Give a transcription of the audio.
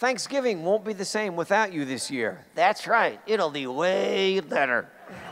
Thanksgiving won't be the same without you this year. That's right. It'll be way better.